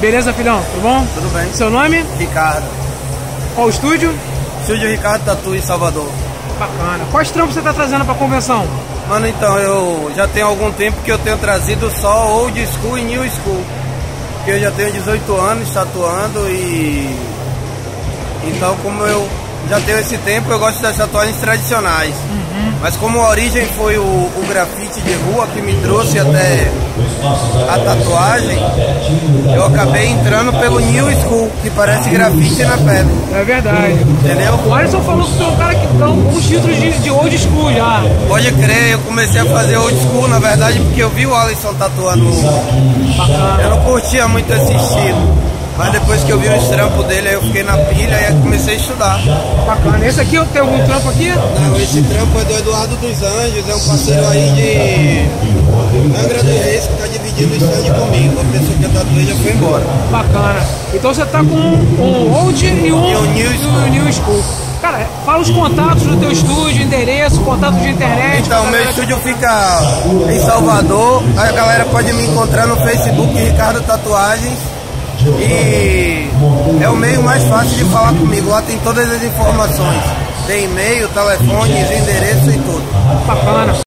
Beleza, filhão? Tudo bom? Tudo bem. Seu nome? Ricardo. Qual o estúdio? Estúdio Ricardo Tatu em Salvador. Bacana. Quais trampos você tá trazendo pra convenção? Mano, então, eu já tenho algum tempo que eu tenho trazido só Old School e New School. Porque eu já tenho 18 anos tatuando e... Então, como eu já tenho esse tempo, eu gosto das tatuagens tradicionais. Mas como a origem foi o grafite de rua que me trouxe até a tatuagem, eu acabei entrando pelo New School, que parece grafite na pedra. É verdade. Entendeu? O Alisson falou que tu é um cara que dá alguns títulos de old school já. Pode crer, eu comecei a fazer old school, na verdade, porque eu vi o Alisson tatuando. Eu não curtia muito esse estilo. Mas depois que eu vi os trampos dele, aí eu fiquei na pilha e aí comecei a estudar. Bacana. Esse aqui, tem algum trampo aqui? Não, esse trampo é do Eduardo dos Anjos, é um parceiro aí de Angra dos Reis que tá dividindo o stand comigo. A pessoa que eu tatuei já foi embora. Bacana. Então você tá com um old e um new school. Cara, fala os contatos do teu estúdio, endereço, contatos de internet. Então, meu estúdio fica em Salvador, a galera pode me encontrar no Facebook, Ricardo Tatuagens. E é o meio mais fácil de falar comigo. Lá tem todas as informações. Tem e-mail, telefones, endereço e tudo. Bacana.